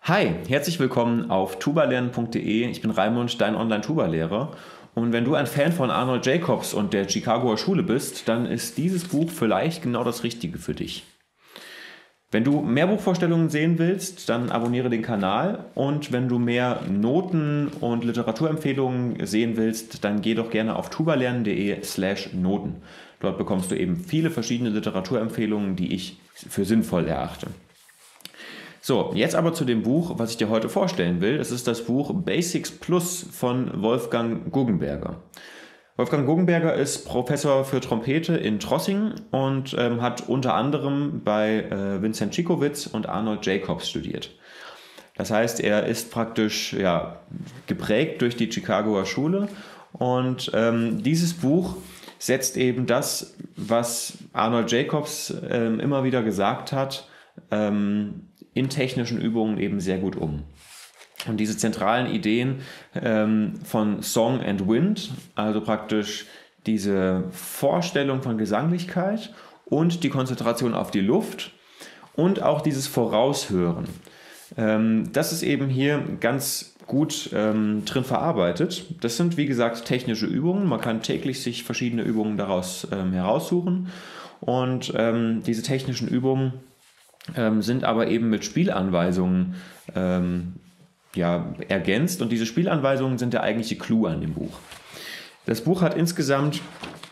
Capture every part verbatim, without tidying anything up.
Hi, herzlich willkommen auf tubalernen punkt de. Ich bin Raimund, dein Online-Tuba-Lehrer. Und wenn du ein Fan von Arnold Jacobs und der Chicagoer Schule bist, dann ist dieses Buch vielleicht genau das Richtige für dich. Wenn du mehr Buchvorstellungen sehen willst, dann abonniere den Kanal. Und wenn du mehr Noten und Literaturempfehlungen sehen willst, dann geh doch gerne auf tubalernen punkt de slash Noten. Dort bekommst du eben viele verschiedene Literaturempfehlungen, die ich für sinnvoll erachte. So, jetzt aber zu dem Buch, was ich dir heute vorstellen will. Es ist das Buch Basics Plus von Wolfgang Guggenberger. Wolfgang Guggenberger ist Professor für Trompete in Trossingen und ähm, hat unter anderem bei äh, Vincent Schikowitz und Arnold Jacobs studiert. Das heißt, er ist praktisch ja, geprägt durch die Chicagoer Schule und ähm, dieses Buch setzt eben das, was Arnold Jacobs ähm, immer wieder gesagt hat, ähm, in technischen Übungen eben sehr gut um. Und diese zentralen Ideen ähm, von Song and Wind, also praktisch diese Vorstellung von Gesanglichkeit und die Konzentration auf die Luft und auch dieses Voraushören, ähm, das ist eben hier ganz gut ähm, drin verarbeitet. Das sind, wie gesagt, technische Übungen. Man kann täglich sich verschiedene Übungen daraus ähm, heraussuchen. Und ähm, diese technischen Übungen ähm, sind aber eben mit Spielanweisungen ähm, ja, ergänzt. Und diese Spielanweisungen sind der eigentliche Clou an dem Buch. Das Buch hat insgesamt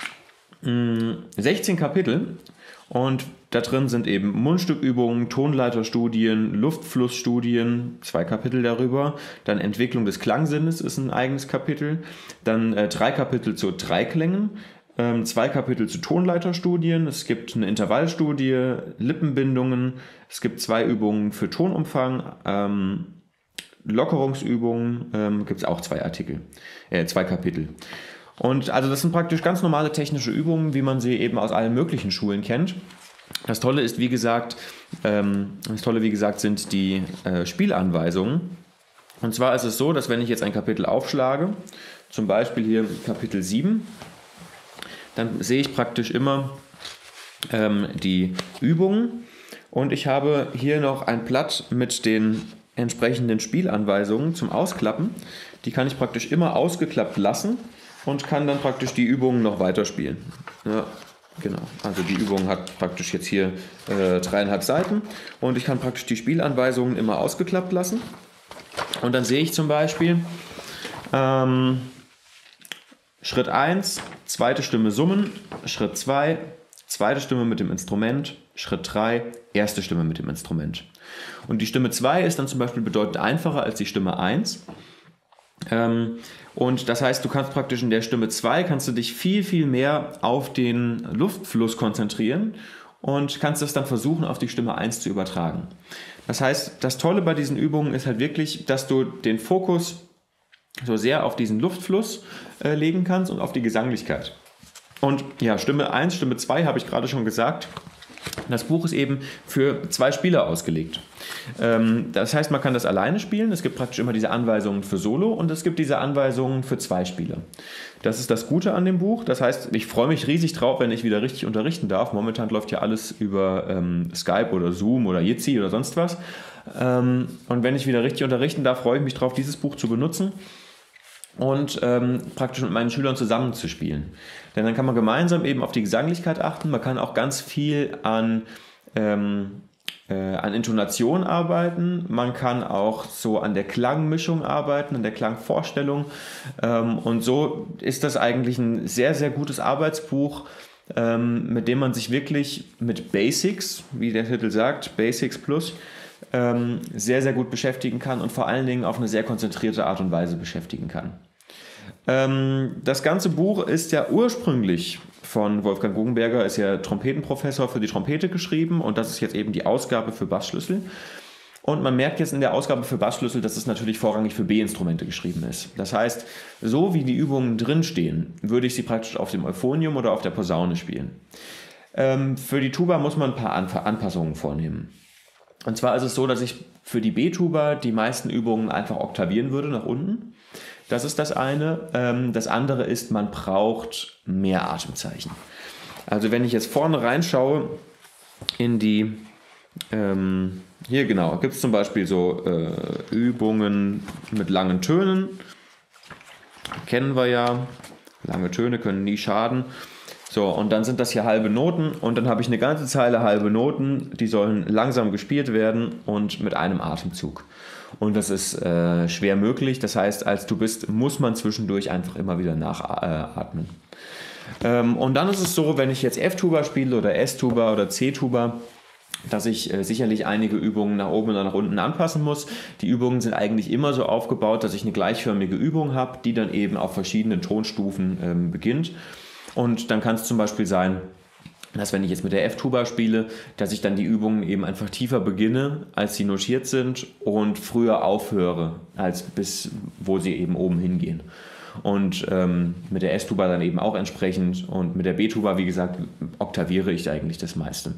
mh, sechzehn Kapitel. Und da drin sind eben Mundstückübungen, Tonleiterstudien, Luftflussstudien, zwei Kapitel darüber. Dann Entwicklung des Klangsinnes ist ein eigenes Kapitel. Dann äh, drei Kapitel zu Dreiklängen, ähm, zwei Kapitel zu Tonleiterstudien. Es gibt eine Intervallstudie, Lippenbindungen. Es gibt zwei Übungen für Tonumfang, ähm, Lockerungsübungen. Ähm, gibt es auch zwei Artikel, äh, zwei Kapitel. Und also das sind praktisch ganz normale technische Übungen, wie man sie eben aus allen möglichen Schulen kennt. Das Tolle ist, wie gesagt, ähm, das Tolle, wie gesagt, sind die äh, Spielanweisungen. Und zwar ist es so, dass wenn ich jetzt ein Kapitel aufschlage, zum Beispiel hier Kapitel sieben, dann sehe ich praktisch immer ähm, die Übungen und ich habe hier noch ein Blatt mit den entsprechenden Spielanweisungen zum Ausklappen. Die kann ich praktisch immer ausgeklappt lassen und kann dann praktisch die Übungen noch weiterspielen. Ja, genau. Also die Übung hat praktisch jetzt hier äh, dreieinhalb Seiten und ich kann praktisch die Spielanweisungen immer ausgeklappt lassen. Und dann sehe ich zum Beispiel ähm, Schritt eins, zweite Stimme summen, Schritt zwei, zweite Stimme mit dem Instrument, Schritt drei, erste Stimme mit dem Instrument. Und die Stimme zwei ist dann zum Beispiel bedeutend einfacher als die Stimme eins. Ähm, und das heißt, du kannst praktisch in der Stimme zwei kannst du dich viel, viel mehr auf den Luftfluss konzentrieren und kannst das dann versuchen, auf die Stimme eins zu übertragen. Das heißt, das Tolle bei diesen Übungen ist halt wirklich, dass du den Fokus so sehr auf diesen Luftfluss äh, legen kannst und auf die Gesanglichkeit. Und ja, Stimme eins, Stimme zwei habe ich gerade schon gesagt. Das Buch ist eben für zwei Spieler ausgelegt. Ähm, das heißt, man kann das alleine spielen. Es gibt praktisch immer diese Anweisungen für Solo und es gibt diese Anweisungen für zwei Spieler. Das ist das Gute an dem Buch. Das heißt, ich freue mich riesig drauf, wenn ich wieder richtig unterrichten darf. Momentan läuft ja alles über ähm, Skype oder Zoom oder Jitsi oder sonst was. Ähm, und wenn ich wieder richtig unterrichten darf, freue ich mich drauf, dieses Buch zu benutzen und ähm, praktisch mit meinen Schülern zusammenzuspielen. Denn dann kann man gemeinsam eben auf die Gesanglichkeit achten. Man kann auch ganz viel an, ähm, äh, an Intonation arbeiten. Man kann auch so an der Klangmischung arbeiten, an der Klangvorstellung. Ähm, und so ist das eigentlich ein sehr, sehr gutes Arbeitsbuch, ähm, mit dem man sich wirklich mit Basics, wie der Titel sagt, Basics Plus, ähm, sehr, sehr gut beschäftigen kann und vor allen Dingen auf eine sehr konzentrierte Art und Weise beschäftigen kann. Das ganze Buch ist ja ursprünglich von Wolfgang Guggenberger, ist ja Trompetenprofessor für die Trompete geschrieben und das ist jetzt eben die Ausgabe für Bassschlüssel. Und man merkt jetzt in der Ausgabe für Bassschlüssel, dass es natürlich vorrangig für B-Instrumente geschrieben ist. Das heißt, so wie die Übungen drinstehen, würde ich sie praktisch auf dem Euphonium oder auf der Posaune spielen. Für die Tuba muss man ein paar Anpassungen vornehmen. Und zwar ist es so, dass ich für die B-Tuba die meisten Übungen einfach oktavieren würde nach unten. Das ist das eine. Das andere ist, man braucht mehr Atemzeichen. Also wenn ich jetzt vorne reinschaue in die, ähm, hier genau, gibt es zum Beispiel so äh, Übungen mit langen Tönen. Kennen wir ja. Lange Töne können nie schaden. So, und dann sind das hier halbe Noten und dann habe ich eine ganze Zeile halbe Noten, die sollen langsam gespielt werden und mit einem Atemzug. Und das ist äh, schwer möglich, das heißt, als du bist, muss man zwischendurch einfach immer wieder nachatmen. Ähm, und dann ist es so, wenn ich jetzt F-Tuba spiele oder S-Tuba oder C-Tuba, dass ich äh, sicherlich einige Übungen nach oben oder nach unten anpassen muss. Die Übungen sind eigentlich immer so aufgebaut, dass ich eine gleichförmige Übung habe, die dann eben auf verschiedenen Tonstufen ähm, beginnt. Und dann kann es zum Beispiel sein, dass wenn ich jetzt mit der F-Tuba spiele, dass ich dann die Übungen eben einfach tiefer beginne, als sie notiert sind und früher aufhöre, als bis wo sie eben oben hingehen. Und ähm, mit der S-Tuba dann eben auch entsprechend und mit der B-Tuba, wie gesagt, oktaviere ich eigentlich das meiste.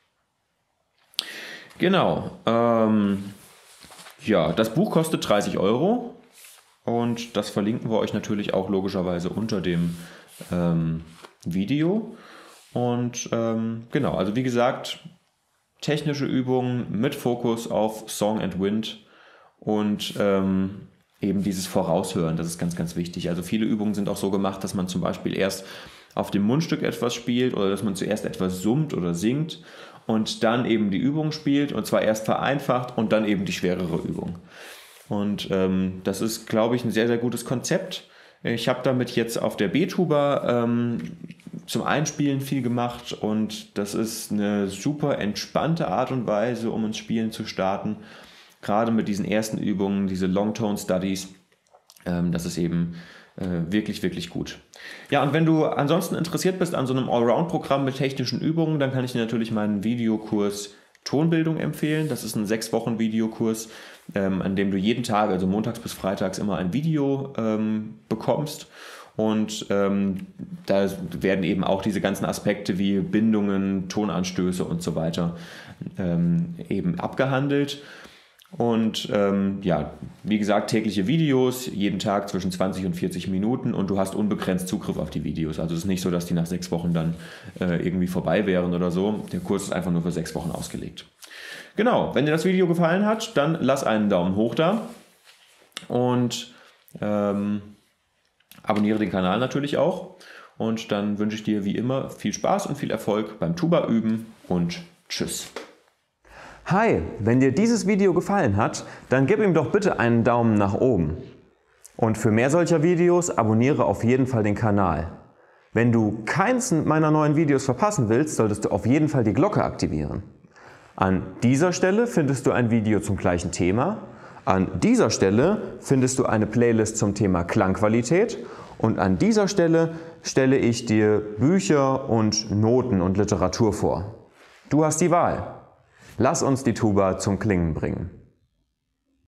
Genau. Ähm, ja, das Buch kostet dreißig Euro und das verlinken wir euch natürlich auch logischerweise unter dem ähm, Video. Und ähm, genau, also wie gesagt, technische Übungen mit Fokus auf Song and Wind und ähm, eben dieses Voraushören, das ist ganz, ganz wichtig. Also viele Übungen sind auch so gemacht, dass man zum Beispiel erst auf dem Mundstück etwas spielt oder dass man zuerst etwas summt oder singt und dann eben die Übung spielt und zwar erst vereinfacht und dann eben die schwerere Übung. Und ähm, das ist, glaube ich, ein sehr, sehr gutes Konzept. Ich habe damit jetzt auf der B-Tuba ähm, zum Einspielen viel gemacht und das ist eine super entspannte Art und Weise, um ins Spielen zu starten. Gerade mit diesen ersten Übungen, diese Long-Tone-Studies, ähm, das ist eben äh, wirklich, wirklich gut. Ja, und wenn du ansonsten interessiert bist an so einem Allround-Programm mit technischen Übungen, dann kann ich dir natürlich meinen Videokurs Tonbildung empfehlen. Das ist ein sechs Wochen Videokurs, ähm, an dem du jeden Tag, also montags bis freitags, immer ein Video ähm, bekommst. Und ähm, da werden eben auch diese ganzen Aspekte wie Bindungen, Tonanstöße und so weiter ähm, eben abgehandelt. Und ähm, ja, wie gesagt, tägliche Videos, jeden Tag zwischen zwanzig und vierzig Minuten und du hast unbegrenzt Zugriff auf die Videos. Also es ist nicht so, dass die nach sechs Wochen dann äh, irgendwie vorbei wären oder so. Der Kurs ist einfach nur für sechs Wochen ausgelegt. Genau, wenn dir das Video gefallen hat, dann lass einen Daumen hoch da und ähm, abonniere den Kanal natürlich auch. Und dann wünsche ich dir wie immer viel Spaß und viel Erfolg beim Tuba üben und tschüss. Hi, wenn dir dieses Video gefallen hat, dann gib ihm doch bitte einen Daumen nach oben. Und für mehr solcher Videos abonniere auf jeden Fall den Kanal. Wenn du keins meiner neuen Videos verpassen willst, solltest du auf jeden Fall die Glocke aktivieren. An dieser Stelle findest du ein Video zum gleichen Thema. An dieser Stelle findest du eine Playlist zum Thema Klangqualität. Und an dieser Stelle stelle ich dir Bücher und Noten und Literatur vor. Du hast die Wahl. Lass uns die Tuba zum Klingen bringen.